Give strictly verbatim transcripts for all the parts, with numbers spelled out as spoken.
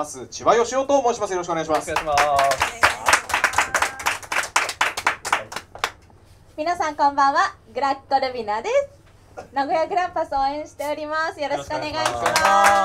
ます千葉義雄と申します。よろしくお願いします。 お願いします。 皆さんこんばんは、グラッコルビナです。名古屋グランパスを応援しております。よろしくお願いします。 はい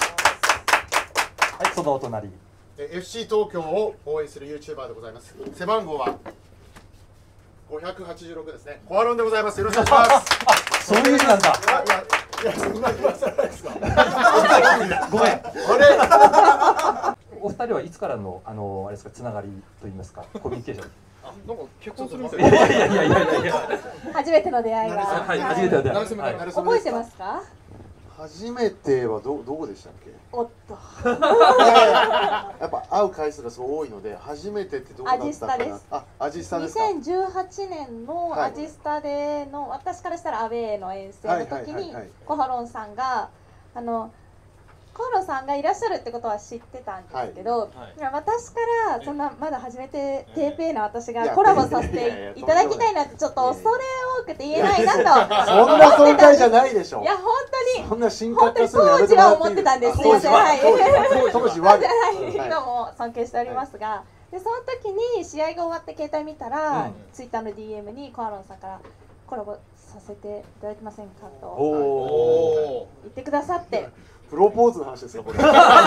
、そのお隣エフシー 東京を応援する ユーチューバー でございます。背番号はごひゃくはちじゅうろくですね。コアロンでございます。よろしくお願いします。 そういう意味なんだ。 いやいやそんな言わせないですか。 ごめん。 あれ。 お二人はいつからのあのあれですか、つながりと言いますか、コミュニケーション。 なんか結婚するみたいいやいやいやいやいやいや。 初めての出会いが、 はい、初めての出会い。はい、 覚えてますか？ 初めてはどどこでしたっけ？ おっと。 やっぱ会う回数がすごい多いので、初めてってどこだったかな。あ、アジスタですか。 にせんじゅうはちねんのアジスタでの、はい、私からしたらアウェーの遠征の時にコハロンさんがあのコハロンさんがいらっしゃるってことは知ってたんですけど、はいはい、私からそんなまだ初めてテーペーな私がコラボさせていただきたいなってちょっと恐れ多くて言えないなと。 そんな存在じゃないでしょ。 いや本当に。 そんな進本当に当時は思ってたんです。すみません。はい。 当時は。 今も尊敬しておりますが、でその時に試合が終わって携帯見たら、ツイッターの ディーエム にコアロンさんからコラボさせていただけませんかと言ってくださって。 プロポーズの話ですかこれ。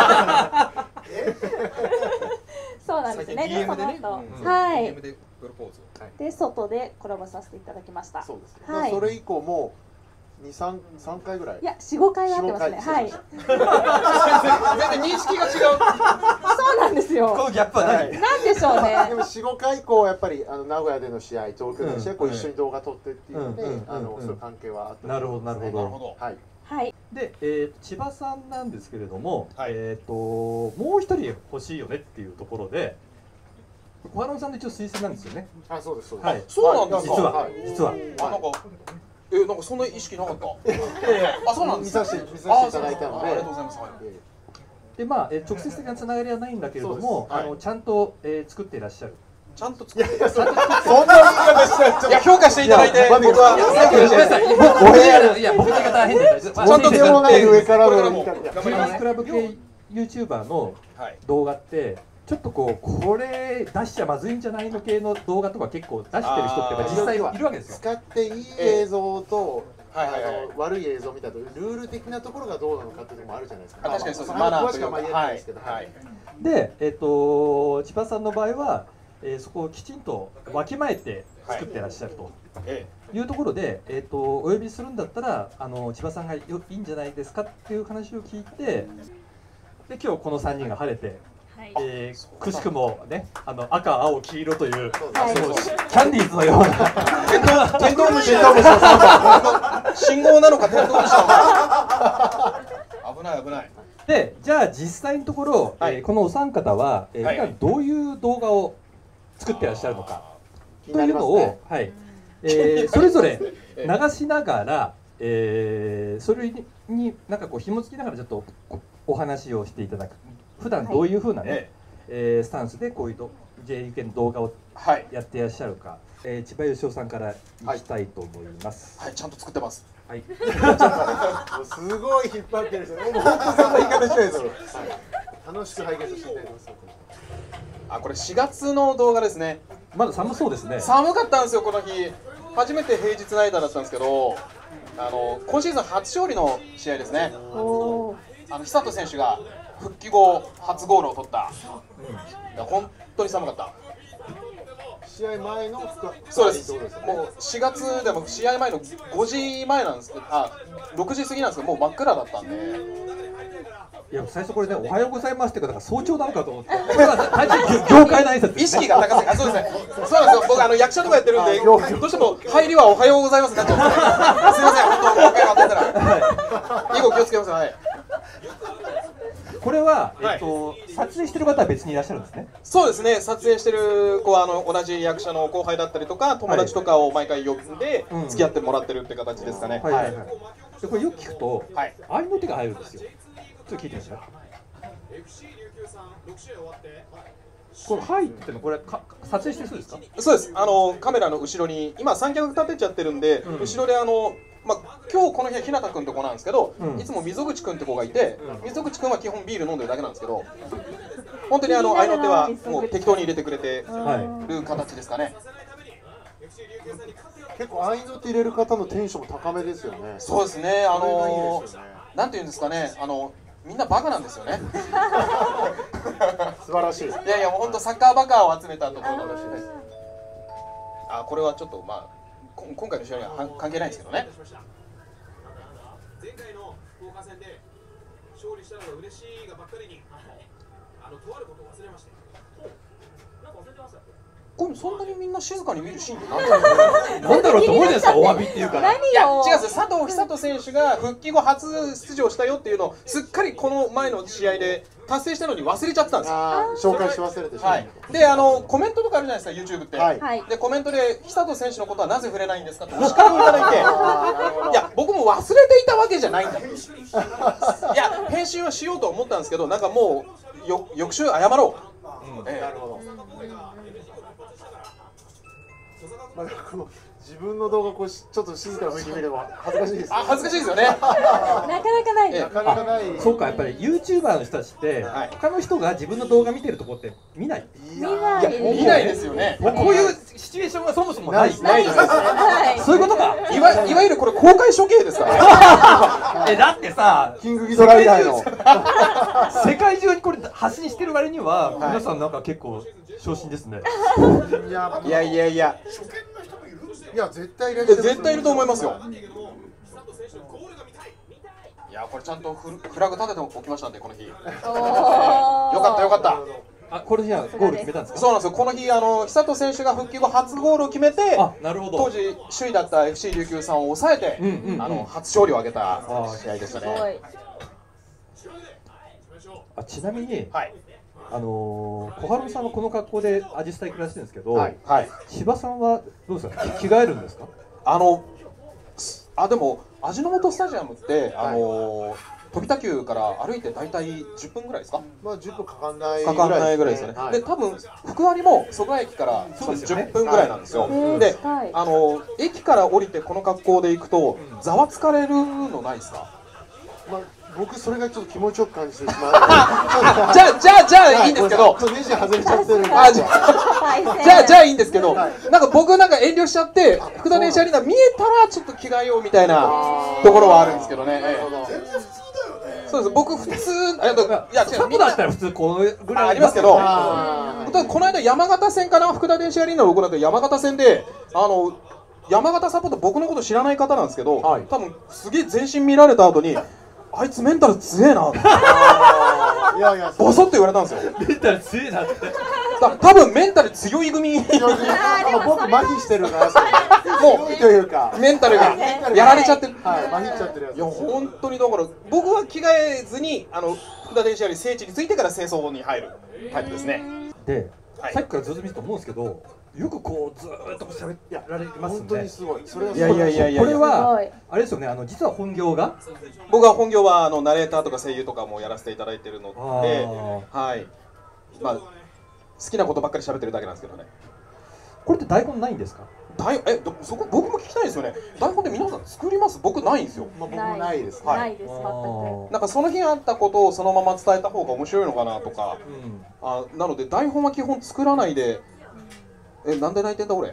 そうなんですね。でその後、はい。で外でコラボさせていただきました。 そうです。はい。それ以降も二三三回ぐらい。 いや四五回はあってますね。はい。 全然認識が違う。 そうなんですよ。 このギャップは何？ なんでしょうね。 でも四五回以降やっぱりあの名古屋での試合、東京での試合こう一緒に動画撮ってっていうので、あのそういう関係はあった。 なるほどなるほど。 はい。 はい、 で、えー、千葉さんなんですけれども、はい、えーともう一人欲しいよねっていうところで、小原さんの一応推薦なんですよね。 あ、そうですそうです。 はい、そうなんですか。 実は実は。 あ、なんかえなんかそんな意識なかった。あ、そうなんです。 見させて見させていただいたので、 ありがとうございます。 でまあ、え直接的なつながりはないんだけれども、あのちゃんと、えー、作っていらっしゃる。 ちゃんと作って。いやいや、 そんな言い方しない。 いや、評価していただいて、僕は。 ごめんなさい。お部屋で、いや、僕の言い方変です。ちゃんとでもない上からの。 テニスクラブ系ユーチューバーの動画って、ちょっとこう、これ出しちゃまずいんじゃないの系の動画とか結構出してる人って実際いるわけですよ。 使っていい映像と、悪い映像みたいなルール的なところがどうなのかっていうのもあるじゃないですか。 確かにそうです。マナーというか。 言えないですけど。 で、えっと千葉さんの場合は。えー、そこをきちんとわきまえて作ってらっしゃるというところで、えー、とお呼びするんだったらあの千葉さんがよいいんじゃないですかっていう話を聞いて、で今日このさんにんが晴れて、はい、えー、くしくもねあの赤青黄色という、はい、そのキャンディーズのようなテントウムシ信号なのかテントウムシなのか危ない危ない。 でじゃあ実際のところ、はい、えー、このお三方は、えー、はい、どういう動画を作ってらっしゃるのかというのを、ね、はい、えー、それぞれ流しながら、えー、それにになんかこう紐付きながらちょっとお話をしていただく。普段どういうふうなね、はい、えー、スタンスでこういうと ジェイユーケー の動画をやっていらっしゃるか、はい、えー、千葉義雄さんからいきたいと思います。 はい、はい、ちゃんと作ってます。はい。 すごい引っ張ってるんですよ。もう本当そんな言い方しないですよ。はい、楽しく拝見させていただきます。 あ、これしがつの動画ですね。 まだ寒そうですね。 寒かったんですよこの日。初めて平日ナイターだったんですけど、あの今シーズン初勝利の試合ですね。あの久人選手が復帰後初ゴールを取った。うん、本当に寒かった。 試合前のそうです。もうしがつでも試合前のごじまえなんですけど、あ、ろくじ過ぎなんですけどもう真っ暗だったんで。 いや最初これねおはようございますって方が早朝なのかと思って、これは単純に業界の挨拶、 意識が高すぎ、あ、そうですね。そうなんですよ。僕あの役者とかやってるんで、どうしても入りはおはようございますってなっちゃうんです。すみません、本当業界が当たったら。以後気をつけます。はい。 これは、えっと、撮影してる方は別にいらっしゃるんですね。 そうですね。撮影してる子はあの同じ役者の後輩だったりとか友達とかを毎回呼んで付き合ってもらってるって形ですかね。はい。 でこれよく聞くと、合いの手が入るんですよ。ちょっと聞いてみましょう。 これはいって言ってのこれか撮影してるそうですか？ そうです。あのカメラの後ろに今三脚立てちゃってるんで、うん、後ろであの。まあ、今日この日は日向君って子なんですけど、うん、いつも溝口君って子がいて、うん、溝口君は基本ビール飲んでるだけなんですけど、本当にあの合いの手はもう適当に入れてくれてる形ですかね。 結構合いの手入れる方のテンションも高めですよね。 そうですね。あのー、なんていうんですかね、あのみんなバカなんですよね。 素晴らしい。いやいやもう本当サッカーバカを集めたところです。あ、これはちょっとまあ。今回の試合には関係ないんですけどね。前回の福岡戦で勝利したのが嬉しいがばっかりに、あのとあることを忘れました。なんか忘れてました。これそんなにみんな静かに見るシーンってなんだろうと思うじゃないですか、お詫びっていうか。 いや違うんですよ。佐藤寿人選手が復帰後初出場したよっていうのをすっかりこの前の試合で達成したのに忘れちゃったんですよ。紹介し忘れてしまう。 はい。で、あのコメントとかあるじゃないですか、YouTube って。 はい、 でコメントで寿人選手のことはなぜ触れないんですかってお叱りをいただいて、いや僕も忘れていたわけじゃないんだ。いや編集はしようと思ったんですけど、なんかもうよ翌週謝ろう。うん、ええ、なるほど。 まあ、この自分の動画こうちょっと静かな雰囲気見れば恥ずかしいです、ね。 あ、恥ずかしいですよね。なかなかない。 なかなかない。 そうか、やっぱり YouTuber の人たちって、はい、他の人が自分の動画見てるとこって見ない。 見ない。 見ないですよね。 こういうシチュエーションがそもそもない。 ないです。 そういうことか。 いわいわゆるこれ公開処刑ですから。 え、だってさ、 キングギドラ以来の世界中にこれ発信してる割には皆さんなんか結構昇進ですね。 いやいやいやいや。 いや絶対いらっしゃる。 絶対いると思いますよ。いやこれちゃんとフフラグ立てておきましたんでこの日。よかったよかった。 あ、この日はゴール決めたんですか？ そうなんですよ。この日あの寿人選手が復帰後初ゴールを決めて、 あ、なるほど。 当時首位だった エフシー 琉球さんを抑えて、うんうん、あの初勝利を挙げた試合でしたね。 あ、ちなみに。 はい。 あのー、小春さんはこの格好でアジスタに暮らしてるんですけど、 はいはい、 柴さんはどうですか、着替えるんですか？ あのあでも味の素スタジアムって、あのー、飛田急から歩いて大体じゅっぷんぐらいですか？ まあじゅっぷんかかんないかかんないぐらいですよね。はい、で多分福割も蘇我駅からそのじゅっぷんぐらいなんですよ。で、あのー、駅から降りてこの格好で行くとざわつかれるのないですか？ まあ僕それがちょっと気持ちよく感じてしまう。 じゃあじゃあじゃあいいんですけど。 ネジ外れちゃってる。 あじゃあじゃあいいんですけど、なんか僕なんか遠慮しちゃって福田電車アリーナ見えたらちょっと着替えようみたいなところはあるんですけどね。そうです。僕普通いや違う。見だったら普通こうぐらいありますけど、この間山形線かな、福田電車アリーナを行った山形線であの山形サポート僕のこと知らない方なんですけど、多分すげえ全身見られた後に。あいつメンタル強えなって。いやいやボソッと言われたんですよ。 メンタル強えなって。 多分メンタル強い組。 僕麻痺してるから。もうというかメンタルがやられちゃってる。 はい、麻痺っちゃってるやつ。 いや本当にだから僕は着替えずにあの福田電車より聖地についてから清掃に入るタイプですね。 で、さっきからずっと見てたと思うんですけど。よくこうずーっと喋られてますね。 本当にすごい。それはいやいやいやいや。 これはあれですよね。あの実は本業が僕は本業はあのナレーターとか声優とかもやらせていただいているので、はい。まあ好きなことばっかり喋ってるだけなんですけどね。 これって台本ないんですか？ 台えそこ僕も聞きたいですよね。台本で皆さん作ります？僕ないんですよ。 まあ僕もないです。 ないです全く。 なんかその日あったことをそのまま伝えた方が面白いのかなとか。あなので台本は基本作らないで。え、なんで泣いてんだ俺。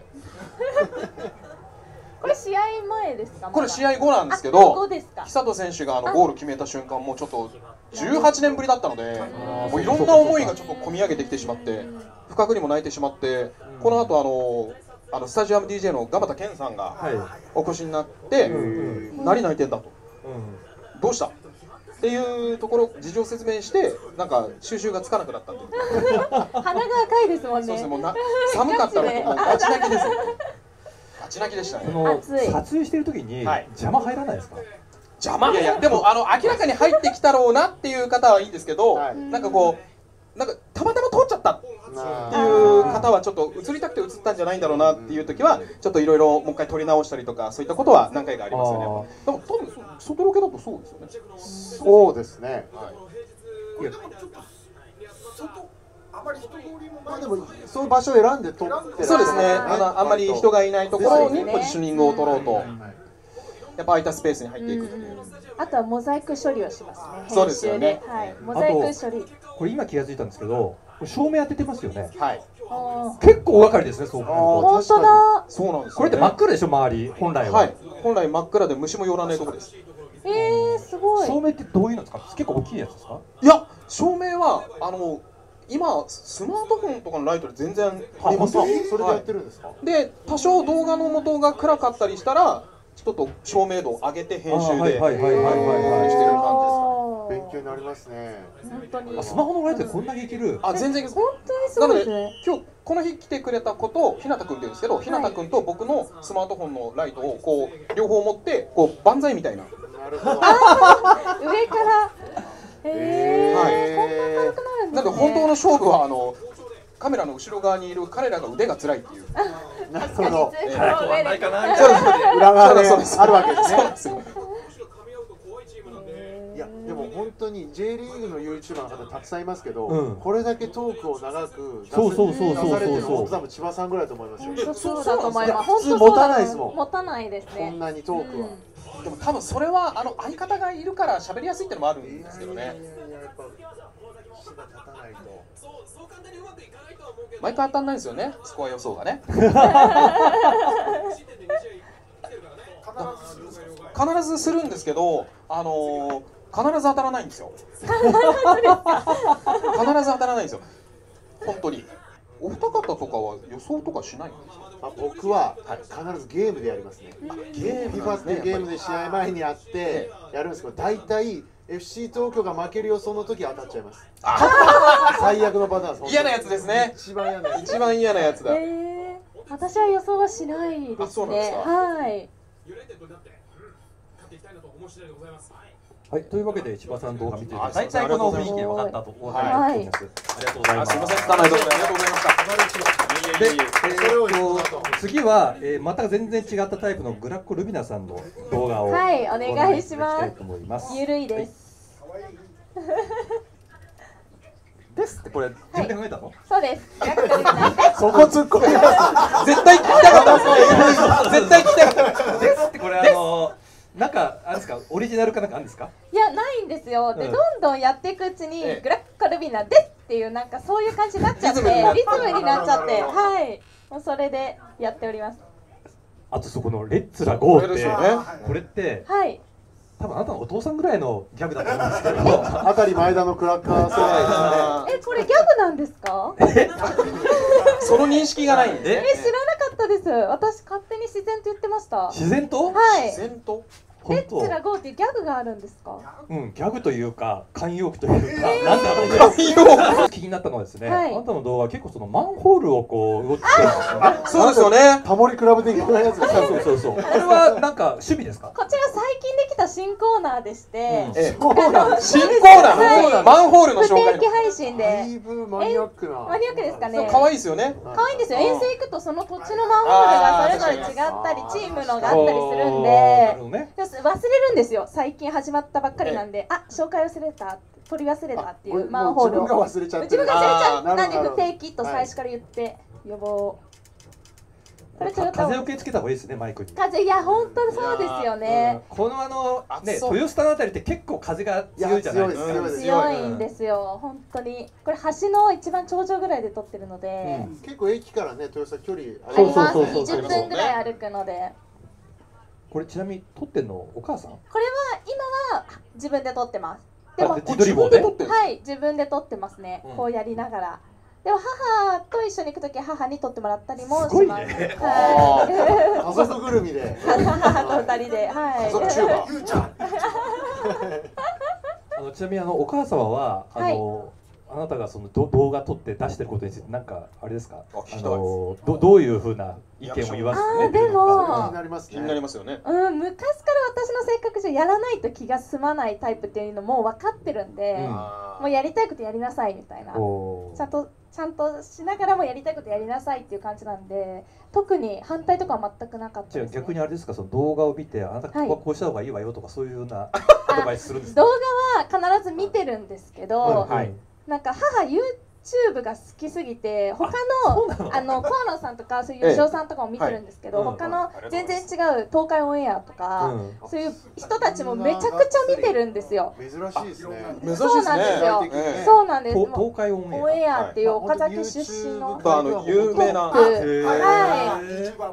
これ試合前ですか？ これ試合後なんですけど、 寿人選手があのゴール決めた瞬間もうちょっとじゅうはちねんぶりだったので、もういろんな思いがちょっと込み上げてきてしまって、不覚にも泣いてしまって、この後あのあのスタジアム ディージェー の蒲田健さんがお越しになって、何泣いてんだと、どうした？っていうところ事情説明してなんか収集がつかなくなったんで鼻が赤いですもんね。 そうですね、もうな寒かったのともうガチ泣きですよ。ガチ泣きでしたね。 撮影してる時に邪魔入らないですか？ 邪魔いやいやでもあの明らかに入ってきたろうなっていう方はいいんですけど、なんかこうなんかたまたま通っちゃったっていう方はちょっと映りたくて映ったんじゃないんだろうなっていう時はちょっといろいろもう一回撮り直したりとかそういったことは何回かありますよね。でも多分外ロケだとそうですよね。 そうですね。 いやまあでもそういう場所を選んで撮ってそうですね。あのあんまり人がいないところにポジショニングを取ろうと、やっぱ空いたスペースに入っていくっていう。 あとはモザイク処理をしますね。 そうですよね。 はい。モザイク処理。 これ今気がついたんですけど、照明当ててますよね。 はい。 結構大掛かりですね。そう考えると。 本当だ。 そうなんです。 これって真っ暗でしょ、周り本来は。 はい。本来真っ暗で虫も寄らないところです。 ええ、すごい。 照明ってどういうのですか。結構大きいやつですか。 いや、照明はあの今スマートフォンとかのライトで全然あります。 それでやってるんですか。 で、多少動画の元が暗かったりしたら、ちょっと照明度を上げて編集でしてる感じですか。 勉強になりますね。 本当に。 スマホのライトでこんだけいける。 あ、全然。 本当にすごいですね。 今日この日来てくれた子と日向君って言うんですけど、日向君と僕のスマートフォンのライトをこう両方持ってこう万歳みたいな。 なるほど。 上から。へえ。 はい。 こんな軽くなるんですね。 なので本当の勝負はあのカメラの後ろ側にいる彼らが腕が辛いっていう。 なるほど。 ないかな。 裏側であるわけですね。 そうですよ。 いやでも本当に J リーグの YouTuber の方たくさんいますけど、 うん、 これだけトークを長く出そうそうそうそうされてるのは多分千葉さんぐらいだと思いますよ。 そうだと思います。 普通持たないですもん。 持たないですね。 こんなにトークは。 うん、 でも多分それはあの相方がいるから喋りやすいってのもあるんですけどね。 いやいやいややっぱ腰が立たないと。 毎回当たんないんですよね。スコア予想がね。必ずするんですけど、あのー、必ず当たらないんですよ。必ず当たらないんですよ。本当に。お二方とかは予想とかしないんですか。 あ、僕は必ずゲームでやりますね。 ゲームなんですね。 フィファってゲームで試合前にやってやるんですけど、大体 エフシー 東京が負ける予想の時当たっちゃいます。最悪のパターン。 嫌なやつですね。 一番嫌なやつ。 一番嫌なやつだ。 えー、私は予想はしないですね。 あ、そうなんですか。 はい。 はい、というわけで千葉さん動画見て大体この雰囲気で分かったと思います。ありがとうございます。 すみません、拙いところでありがとうございました。 で、えー、と次は、えー、また全然違ったタイプのグラッコルビナさんの動画をはいお願いします。 ますゆるいです。 はいですってこれ自分で考えたの？ そうです。 そこ突っ込みます。 絶対聞きたかった。絶対聞きたかった。 ですってこれあのなんかあれですかオリジナルかなんかあるんですか？ いやないんですよ。で、うん、どんどんやっていくうちに、ええ、グラッコルビナですっていうなんかそういう感じになっちゃってリズムになっちゃってはいもうそれでやっております。 あとそこのレッツラゴーって、ね、これってはい多分あなたのお父さんぐらいのギャグだと思うんですけどあたり前田のクラッカー世代ですね。えこれギャグなんですか？ その認識がないんで。 え知らなかったです。私勝手に自然と言ってました。 自然と？ はい。 自然と？ レッツラゴーっていうギャグがあるんですか？ うん、ギャグというか慣用句というか、えー、なんだろうね。気になったのはですね、はい、あなたの動画は結構そのマンホールをこう動ってるんですよね。 そうですよね。 タモリクラブ的なやつ。 そうそうそう。これはなんか趣味ですか？ こちら最近できた新コーナーでして、 うん、新コーナー、マンホールの紹介。 不定期配信で。 だいぶマニアックな。 マニアックですかね。 可愛いですよね。 可愛いんですよ。遠征行くとその土地のマンホールがそれぞれ違ったり、チームのがあったりするんで、忘れるんですよ。最近始まったばっかりなんで、あ、紹介忘れた、取り忘れたっていうマンホールを自分が忘れちゃって自分が忘れちゃうなんで不定期と最初から言って予防。 風よけつけた方がいいですねマイクに。 風いや本当そうですよね。 このあのね豊洲のあたりって結構風が強いじゃないですか。 強いんですよ本当に。これ橋の一番頂上ぐらいで撮ってるので。 結構駅からね豊洲距離あります。にじゅっぷんぐらい歩くので。 これちなみに撮ってんのお母さん？これは今は自分で撮ってます。 でも自分で撮ってる？ はい自分で撮ってますね。こうやりながら。でも母と一緒に行くとき母に撮ってもらったりもします。 すごいね。 家族ぐるみで。 母と二人で、はい。 家族チューバー。 あのちなみにあのお母様はあの、はい、あなたがその動画撮って出してることについてなんかあれですか？あのどどういう風な意見を言わせてるのか。 気になりますね。 気になりますよね。 うん、昔から私の性格上やらないと気が済まないタイプっていうのも分かってるんで、うん、もうやりたいことやりなさいみたいな。ちゃんとちゃんとしながらもやりたいことやりなさいっていう感じなんで、特に反対とかは全くなかったですね。 逆にあれですか、その動画を見てあなたここはこうした方がいいわよとか、はい、そういうようなアドバイスするんですか？ 動画は必ず見てるんですけど、はい、なんか母 YouTube YouTube が好きすぎて他のあのコアロンさんとかそういう吉尾さんとかも見てるんですけど、他の全然違う東海オンエアとか、そういう人たちもめちゃくちゃ見てるんですよ。 珍しいですね。 そうなんですよ。そうなんです。 東海オンエア。 オンエアっていう岡崎出身のあの有名な。 はい。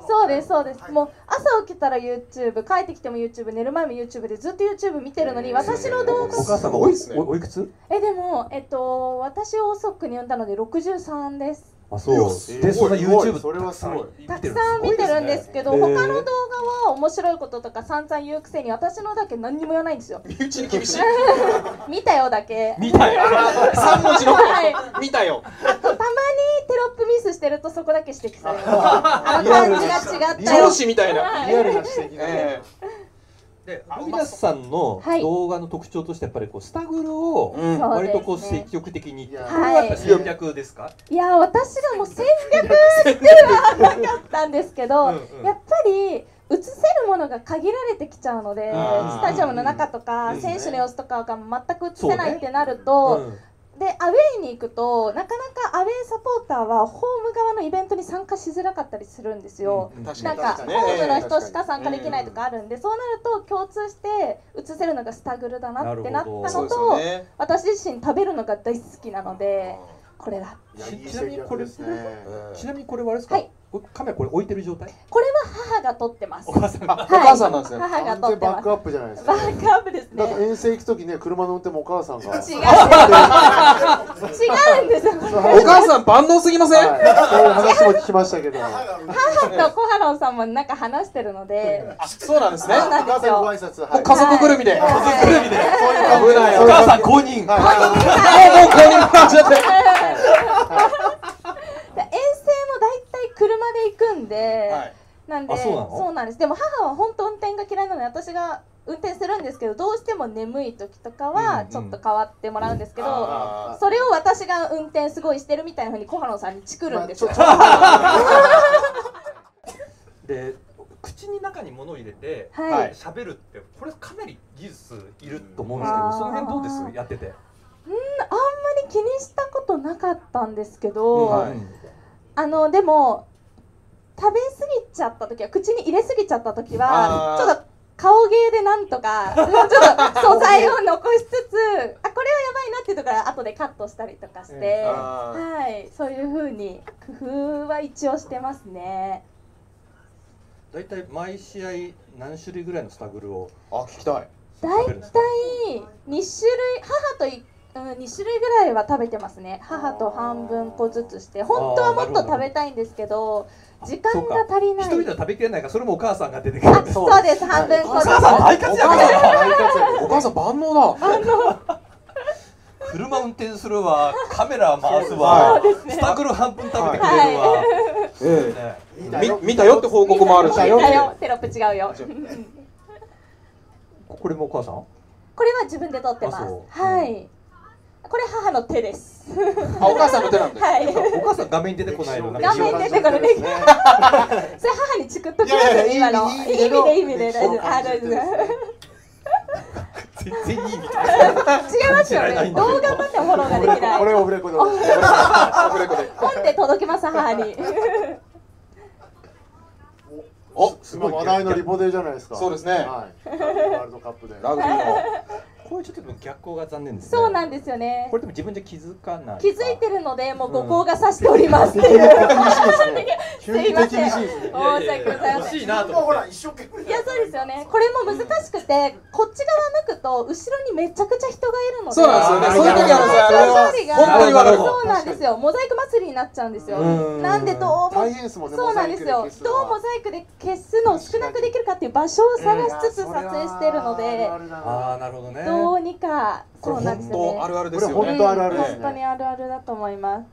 そうですそうです。もう朝起きたら YouTube、帰ってきても YouTube、寝る前も YouTube でずっと YouTube 見てるのに、私の動画。 お母さんがおいおいくつ？ えでもえっと私を遅くに産んだのでろくじゅうさんです。 あ、そう。でそんな YouTube それはすごい。 たくさん見てるんですけど、他の動画は面白いこととか散々言うくせに私のだけ何にも言わないんですよ。 身内に厳しい。 見たよだけ。 見たよ。 三文字の。見たよ。 あとたまにテロップミスしてるとそこだけ指摘される。あの感じが違ったよ。 上司みたいな。 リアルな指摘ね。 で、ロミナスさんの動画の特徴としてやっぱりこうスタグルを割とこう積極的に、これはやっぱ戦略ですか？ いや私がもう戦略ではなかったんですけど、やっぱり映せるものが限られてきちゃうので、スタジアムの中とか選手の様子とかが全く映せないってなると。でアウェーに行くとなかなかアウェーサポーターはホーム側のイベントに参加しづらかったりするんですよ。なんかホームの人しか参加できないとかあるんで、そうなると共通して映せるのがスタグルだなってなったのと、私自身食べるのが大好きなのでこれだ。 ちなみにこれちなみにこれはあれですか？カメラこれ置いてる状態？ これは母が撮ってます。 お母さんが。 お母さんなんですね。 母が撮ってます。 バックアップじゃないですか。 バックアップですね。 なんか遠征行くときね、車の運転もお母さんが。 違う。違うんですよ。 お母さん万能すぎません？ そういう話も聞きましたけど。 母とコハロンさんもなんか話してるので。 あ、そうなんですね。 そうなんですよ。 ご挨拶。はい。 家族ぐるみで。 家族ぐるみで。 危ない。 お母さん公認。 もう公認になっちゃって。 遠征もだいたい車で行くんで、はい、なんでそうなんです。でも母は本当運転が嫌いなので私が運転するんですけど、どうしても眠い時とかはちょっと代わってもらうんですけど、うんうん、それを私が運転すごいしてるみたいな風に小原さんにチクるんですよ。 で口に中に物を入れて喋、はい、るってこれかなり技術いると思うんですけど、その辺どうですやってて？ うん、あんまり気にしたことなかったんですけど、はい、あのでも食べ過ぎちゃった時は、口に入れ過ぎちゃった時はちょっと顔芸でなんとかちょっと素材を残しつつ、あ、これはやばいなっていうところは後でカットしたりとかして、はい、そういう風に工夫は一応してますね。 だいたい毎試合何種類ぐらいのスタグルを？ あ、聞きたい。 だいたいに種類、母というん、に種類ぐらいは食べてますね。母と半分個ずつして、本当はもっと食べたいんですけど時間が足りない。 一人では食べきれないから、それもお母さんが出てくる。 あ、そうです、半分個ずつ。 お母さん大活躍。 お母さん万能だ。 万能。 車運転するわ、カメラ回すわ、スタグル半分食べてくれるわ。 見たよって報告もあるし。 見たよ、テロップ違うよ。 これもお母さん？ これは自分で撮ってます。はい。これ母の手です。 あ、お母さんの手なんです。 はい。 お母さん画面に出てこないの。 画面に出てこない。それ母にチクっときますよ、今の。いい意味でいい意味で大丈夫。あ、大丈夫。 全然いい意味。違いますよね。動画までフォローができない。 これオフレコで。オフレコで。 本で届きます、母に。 お、すごい話題のリポデーじゃないですか。 そうですね。 はい。ワールドカップで。 ラグビーの。 これちょっと逆光が残念ですね。 そうなんですよね。 これでも自分じゃ気づかない。 気づいてるので、もうご光が差しておりますっていう。すいません。申し訳ございません。 欲しいなと。 ほら一生懸命。 いやそうですよね。これも難しくて、こっち側向くと後ろにめちゃくちゃ人がいるので。 そうなんですよね。そういう時あるんですよ。本当にわかる。 そうなんですよ。モザイク祭りになっちゃうんですよ。なんでどうも大変ですもんね。 そうなんですよ。どうモザイクで消すのを少なくできるかっていう場所を探しつつ撮影しているので、 ああなるほどね。 どうにか。そうなんですよね。 あるあるですよね。 本当あるあるですね。 本当にあるあるだと思います。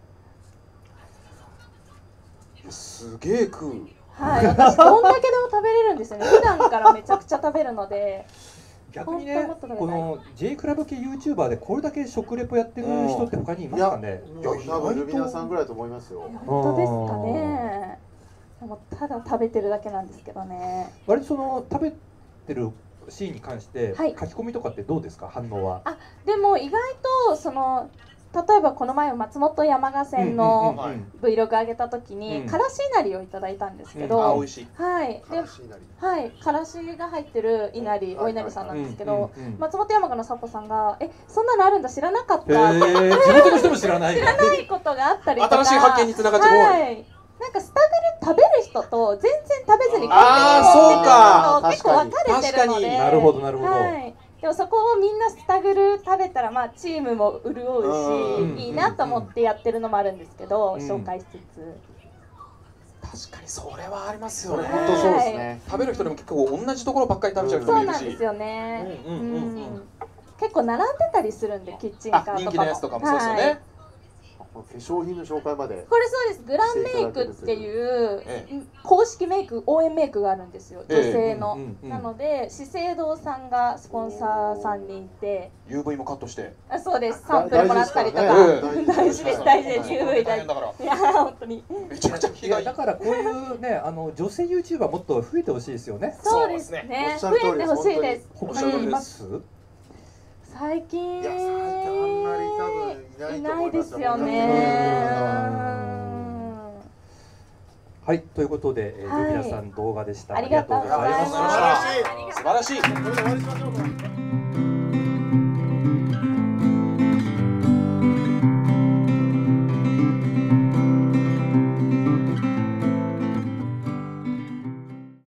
すげえ食う。 はい、私どんだけでも食べれるんですよね。普段からめちゃくちゃ食べるので。 逆にね、この J クラブ系 YouTuber でこれだけ食レポやってる人って他にいますかね？ いや、多分ルミナさんぐらいと思いますよ。 本当ですかね。でもただ食べてるだけなんですけどね。 割とその食べてるシーンに関して、 はい、 書き込みとかってどうですか、反応は？ あ、でも意外とその例えばこの前松本山雅線の Vlog 上げた時に、 うんからし稲荷をいただいたんですけど、 あ、美味しい。 はい、で、はい、からしが入ってる稲荷、お稲荷さんなんですけど、松本山雅のサポさんが、え、そんなのあるんだ知らなかった。 地元の人も知らない。 知らないことがあったりとか、 新しい発見につながっちゃう。 はい。なんかスタグル食べる人と全然食べずにこうあ結構分かれてるので、 なるほどなるほど。 はい、でもそこをみんなスタグル食べたらまあチームも潤うし、いいなと思ってやってるのもあるんですけど、紹介しつつ。確かにそれはありますよね。 本当そうですね。 食べる人でも結構同じところばっかり食べちゃう人もいるし。 そうなんですよね。結構並んでたりするんで、キッチンカーとかも。 人気のやつとかもそうですよね。 化粧品の紹介まで。 これそうです。グランメイクっていう公式メイク、応援メイクがあるんですよ、女性の。なので資生堂さんがスポンサーさんにいてユーブイ もカットして、 あ、そうです。サンプルもらったりとか大事です。大事です。 ユーブイ 大事。いや本当にめちゃくちゃ被害だから、こういうね、あの女性 ユーチューバーもっと増えてほしいですよね。 そうですね、増えてほしいです。 他にいます？ 最近いや、最近あんまり多分いないと思いますですよね。 はい、ということで、ルビナさん動画でした。 ありがとうございました。 素晴らしい。素晴らしい。